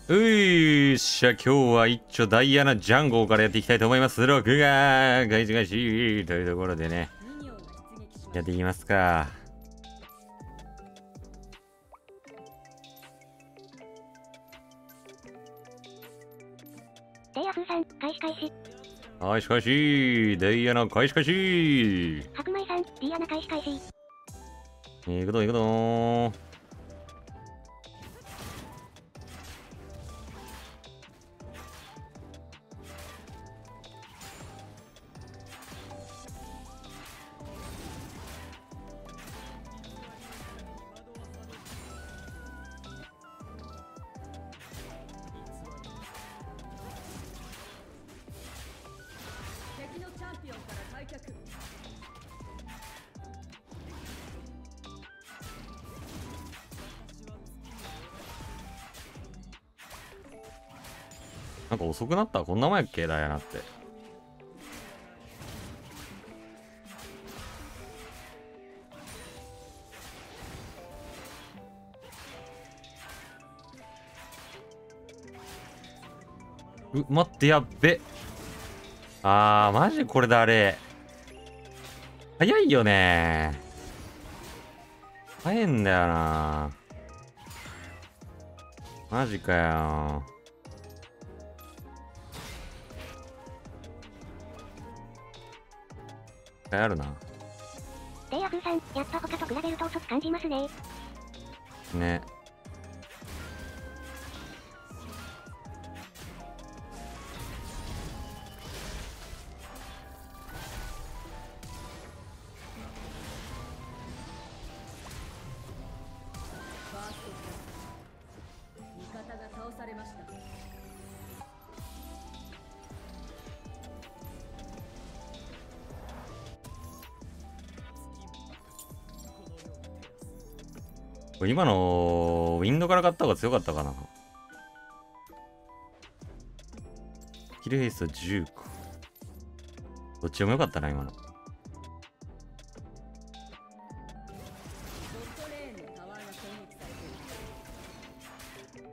いっしゃ、今日は一丁ダイアナジャンゴからやっていきたいと思います。録画開始開始というところでね、やっていきますか。 レイヤフーさん、開始開始。 開始開始ダイアナ開始開始白米さん、ディアナ開始開始。 行くぞ行くぞ敵のチャンピオンから退却。 なんか遅くなった？こんな前やっけダイアナって。待って、やっべ。マジこれだ、あれ。早いよね。早いんだよな。マジかよ。あるな。 レイヤフーさん、やっぱ他と比べると遅く感じますね。 ね。 ファーストキャッチ。味方が倒されました。 今のウィンドから買った方が強かったかな。スキルヘイスト10か。どっちでもよかったな、今の。 ボットレーンのタワーが攻撃されている。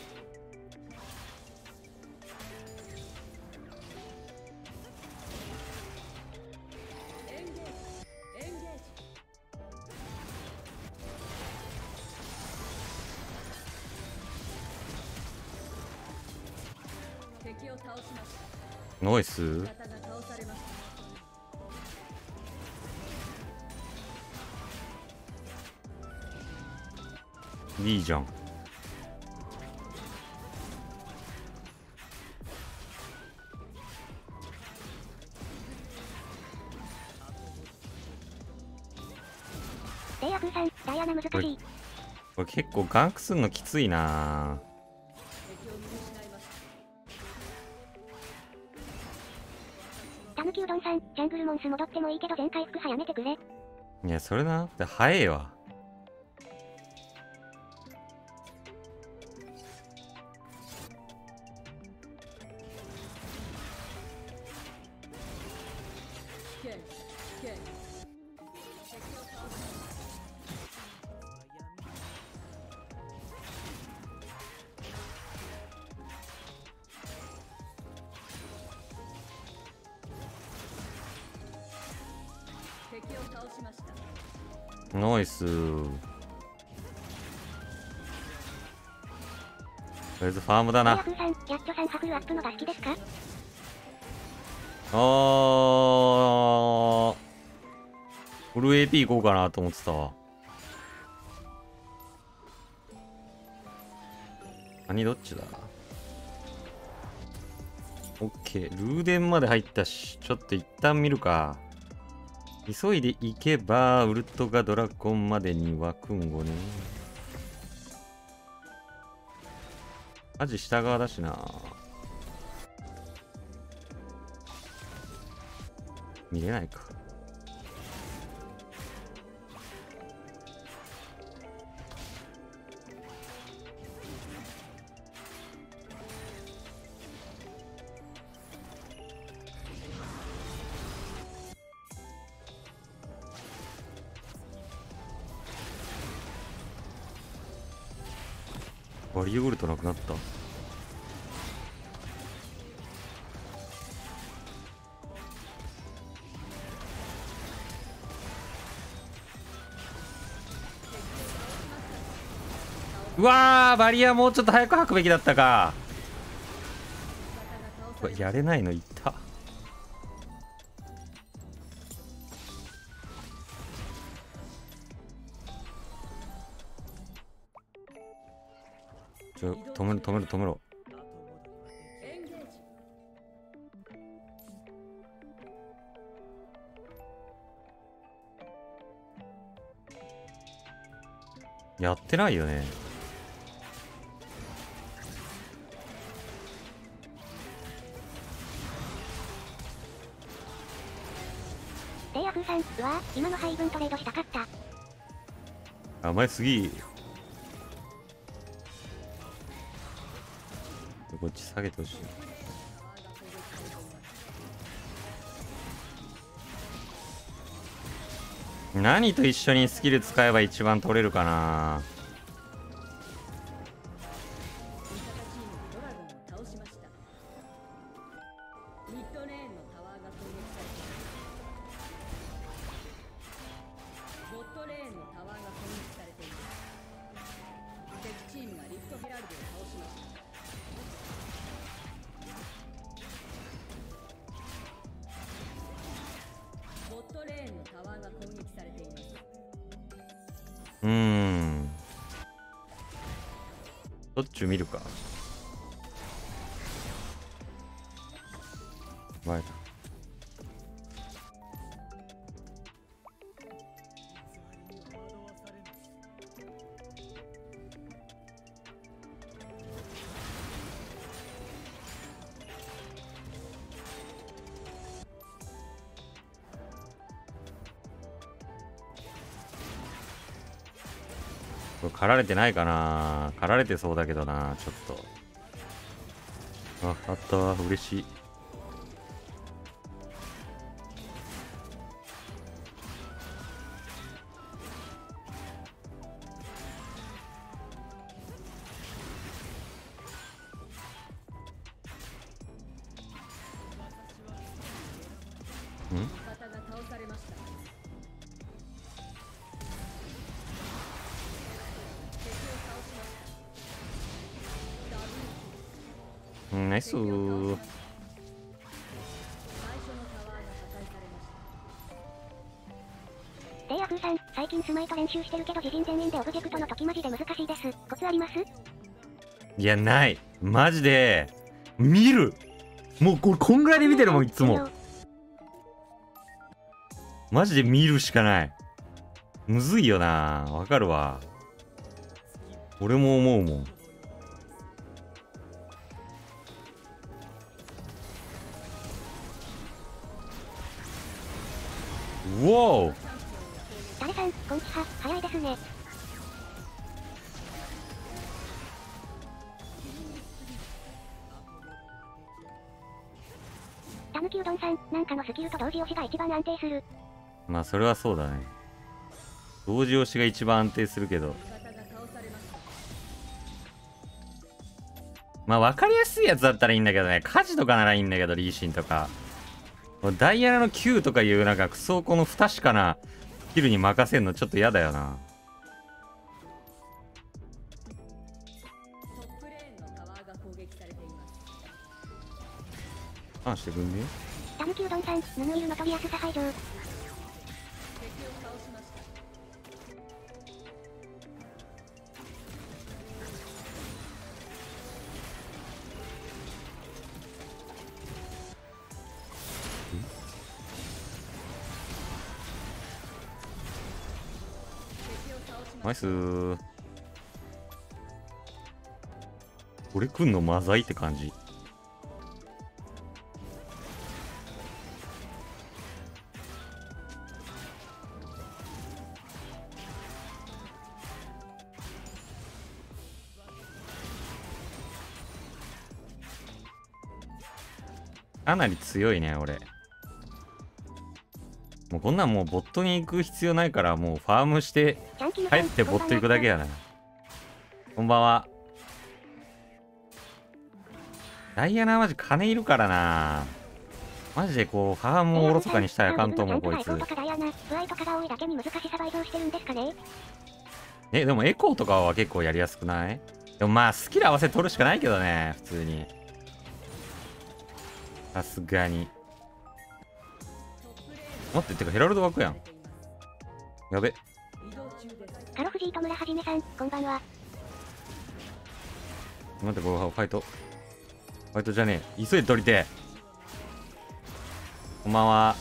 エンゲージエンゲージ。敵を倒しました。 ノイス味方が倒されました。 いいじゃん。 レイヤフーさん、ダイアナ難しい。 これ結構ガンクすんのきついな。 敵を見失いました。 たぬきうどんさん、ジャングルモンス戻ってもいいけど全回復早めてくれ。 いや、それな。で早えわ。 ケンケン。敵を倒しました。敵を倒しました。 ノイス。とりあえずファームだな。 レイヤフーさん、やっとさんハフルアップのが好きですか？ フル AP いこうかなと思ってたわ。何どっちだ？オッケー。ルーデンまで入ったし、ちょっと一旦見るか。急いで行けば、ウルトがドラゴンまでに湧くんごね。マジ下側だしな。見れないか。バリオウルトなくなった。 うわー、バリアもうちょっと早く吐くべきだったか。うわやれないのいった。止めろ止めろ止めろ。 エンゲージ。 やってないよね。 レイヤフーさん、うわー、今の配分トレードしたかった。 甘いすぎ。こっち下げてほしい。何と一緒にスキル使えば一番取れるかな。 味方チームがドラゴンを倒しました。ミッドレーンのタワーが攻撃されています。ボットレーンのタワーが攻撃されています。敵チームがリフトヘラルドを倒しました。ボットレーンのタワーが攻撃されています。 どっちを見るか。前だ。これ狩られてないかな。狩られてそうだけどな、ちょっと。あったわ、嬉しい。 味方が倒されました。 ナイスー。 最初のタワーが破壊されました。 レイヤフーさん、最近スマイト練習してるけど自陣前衛でオブジェクトの時マジで難しいです。コツあります？ いや、ない。マジで、見る。もうこんぐらいで見てるもん、いつも。マジで見るしかない。むずいよな。わかるわ。俺も思うもん。うおー。 誰さん、こんちは、早いですね。たぬきうどんさん、なんかのスキルと同時押しが一番安定する。 まあそれはそうだね。同時押しが一番安定するけど、 味方が倒されました。 まあ分かりやすいやつだったらいいんだけどね。火事とかならいいんだけど、リーシンとかダイアナの Q とかいうなんかクソこの不確かなスキルに任せんのちょっと嫌だよな。 トップレーンのタワーが攻撃されています。 ターンしてくんね。 たぬきうどんさん、ヌヌイルの取りやすさ排除。 敵を倒しました。敵を倒しナイスました。 ー。これ来んのマザイって感じ。かなり強いね、俺。もうこんなんもうボットに行く必要ないから、もうファームして帰ってボット行くだけやな。こんばんは。ダイアナはマジ金いるからな。マジでこうファームをおろそかにしたらあかんと思う、こいつ。 ダイアナ、不愛とかが多いだけに難しさ倍増してるんですかね。 でもエコーとかは結構やりやすくない？でもまあスキル合わせ取るしかないけどね、普通に。さすがに。待って、てかヘラルド枠やん。やべ。 カロフジーと村はじめさん、こんばんは。 待って、ファイト。ファイトじゃねえ。急いで取りてえ。こんばんは。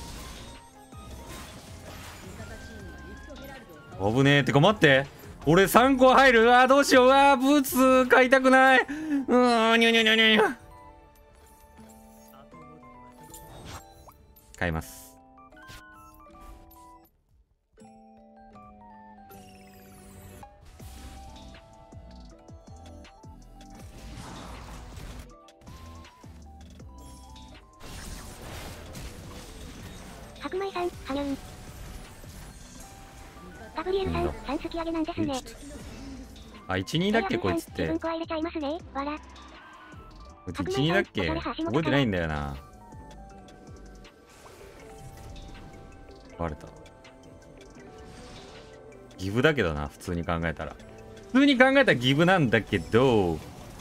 危ねえ。てか待って。俺3個入る。うわーどうしよう。うわーブーツ買いたくない。にゃにゃにゃにゃにゃ。買います。 白米さん、はにゃん。ガブリエルさん、3突き上げなんですね。 あ、1、2だっけこいつって。 自分コア入れちゃいますね。わら。 こいつ1、2だっけ覚えてないんだよな。バレた。ギブだけどな、普通に考えたら。普通に考えたらギブなんだけど、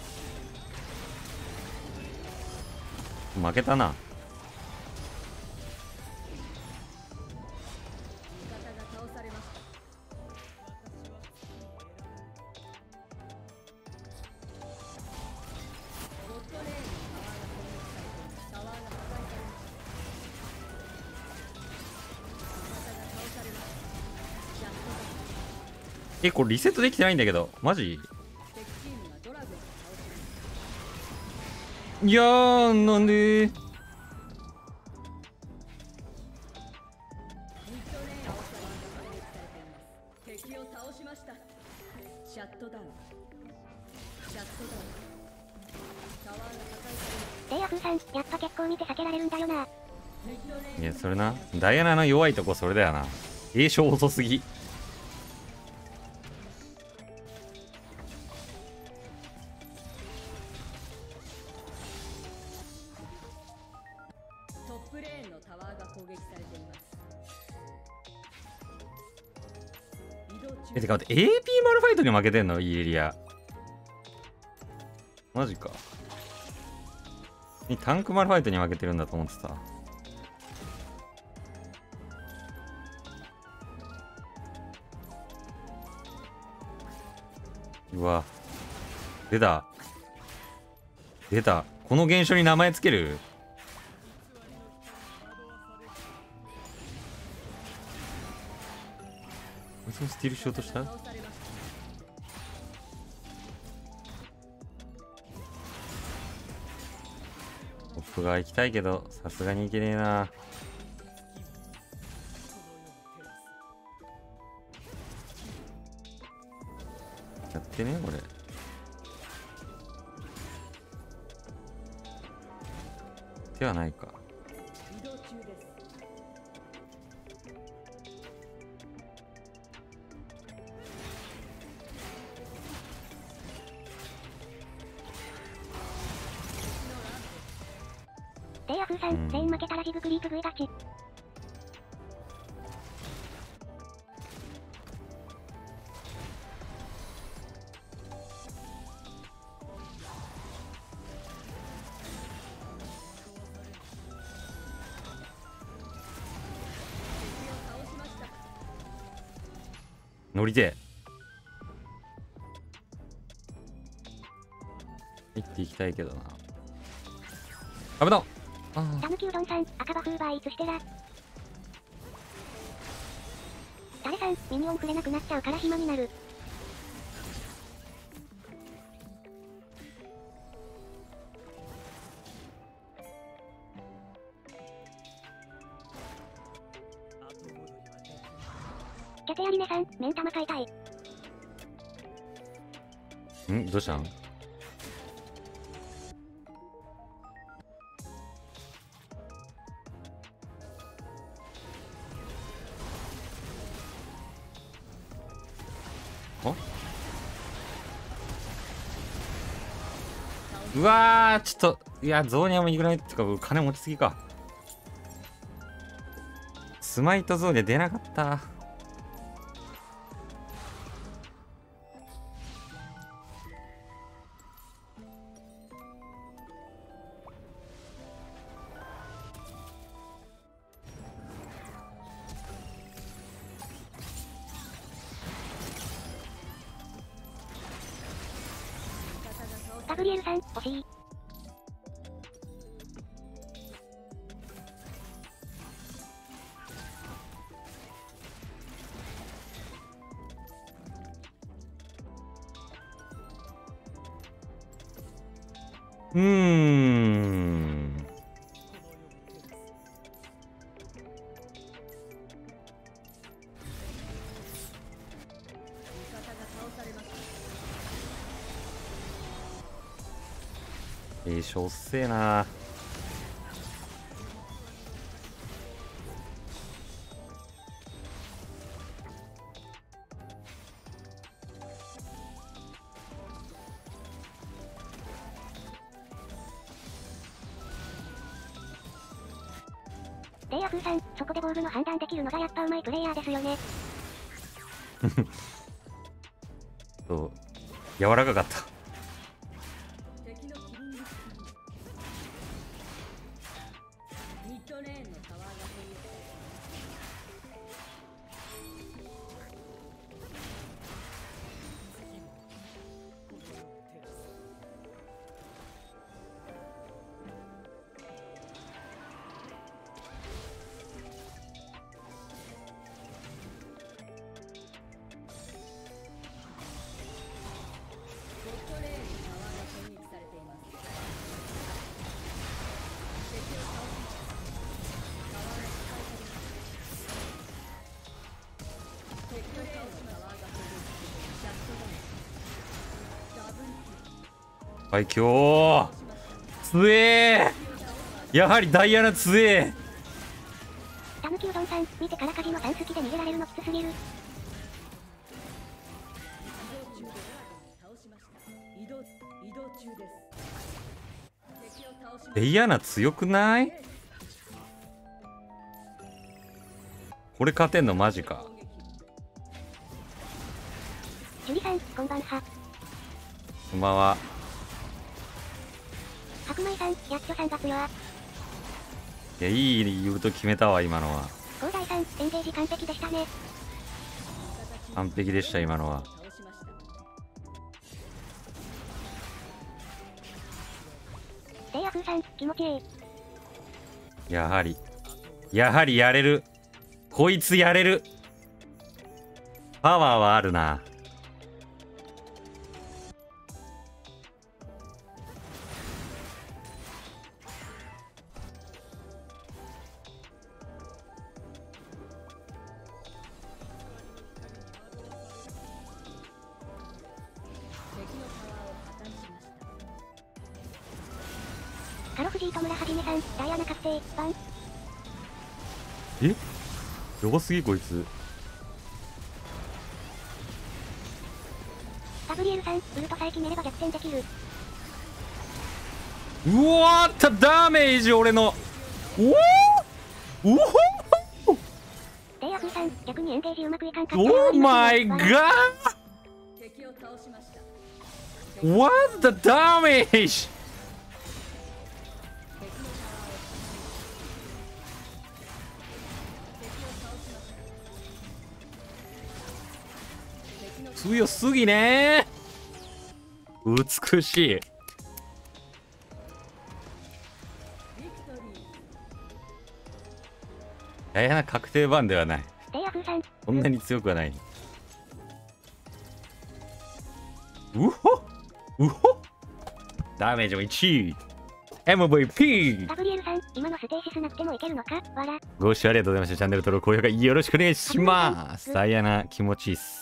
負けたな。これリセットできてないんだけど、マジ？いやー、なんでレイヤフーさん、やっぱ結構見て避けられるんだよな。 いや、それな。ダイアナの弱いとこそれだよな。栄翔遅すぎ。てか待って、AP マルファイトに負けてんの？いいエリア。マジか。タンクマルファイトに負けてるんだと思ってた。うわ。出た。出た。この現象に名前つける？スティールしようとした？トップが行きたいけど、さすがに行けねえな。やってねこれ。手はないか。 レイヤフーさん、レーン負けたらジグクリープ食いがち。 乗りてえ。行っていきたいけどな。危なっ。 タヌキうどんさん、赤バフーバーイーツしてら。誰さん、ミニオン触れなくなっちゃうから暇になる。キャテアリネさん、目ん玉買いたい。 どうしたん？うわー、ちょっと、いや、ゾーニアもいくらいってか、金持ちすぎか。スマイトゾーニア出なかった。 ガブリエルさん、惜しい。 しょっせえな。 レイヤフーさん、そこでボールの判断できるのがやっぱ上手いプレイヤーですよね。 そう、柔らかかった。 敵のキリングスミッドレーンのタワーが攻撃されていボットレーンのタワーが攻撃されています。敵を倒しました。タワーが破壊されました。敵を倒しました。タワーが攻撃されてジャストダメージ。ダブルキル。 はい、今日強えー。やはりダイアナ強え。 たぬきうどんさん、見てからカジノさん好きで逃げられるのきつすぎる。 移動中です。敵を倒しました。 ダイアナ強くない？これ勝てんのマジか。 ジュリさん、こんばんは。 こんばんは。 白米さん、やっちょさんが強わ。 いや、いい理由と決めたわ、今のは。 広大さん、エンゲージ完璧でしたね。 完璧でした、今のは。 倒しました。 レイヤフーさん、気持ちいい。 やはりやれる。こいつやれる。パワーはあるな。 敵のタワーを破壊しました。 カロフジート村はじめさん、ダイアナ覚醒、バン。 え、弱すぎこいつ。 ガブリエルさん、ウルトさえ決めれば逆転できる。 うわーったダメージ俺の。おお、うおレイヤフーさん、逆にエンゲージうまくいかんかったらお、オーマイガー。 敵を倒しました。 What the damage。強すぎねー。美しい。ダイアナ確定版ではない。 レイヤフーさん、 そんなに強くはない。うほうほ。ダメージも1位 MVP。 ガブリエルさん、今のステーシスなくてもいけるのかわら。 ご視聴ありがとうございました。チャンネル登録高評価よろしくお願いします。ダイアナ気持ちいいっす。